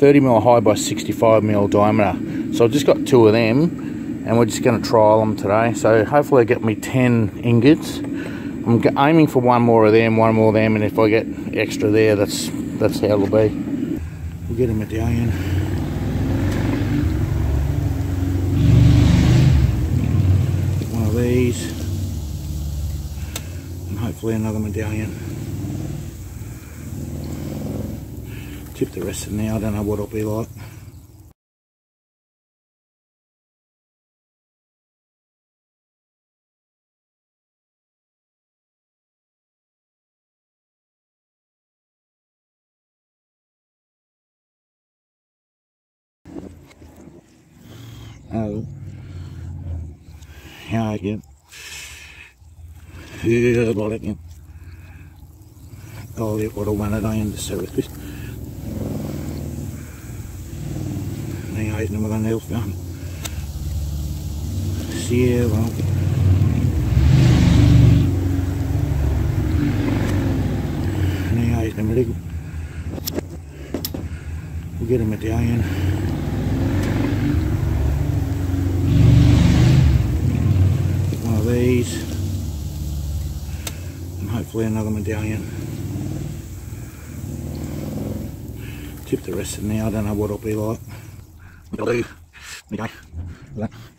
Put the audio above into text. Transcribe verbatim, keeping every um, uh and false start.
thirty mil high by sixty-five mil diameter. So I've just got two of them and we're just going to trial them today. So hopefully I get me ten ingots. I'm aiming for one more of them, one more of them, and if I get extra there, that's that's how it'll be. We'll get a medallion. Get one of these, and hopefully another medallion. Tip the rest of it now, I don't know what it'll be like. Oh, yeah, again. Yeah, about it again. Oh, what I wanted, I understand with this. Nee, hij is nog maar een heel veel. Zie je wel. Nee, hij is nog maar liggen. We'll get a medallion. Get one of these. And hopefully another medallion. Tip the rest of it now, I don't know what it'll be like. It'll do. Okay.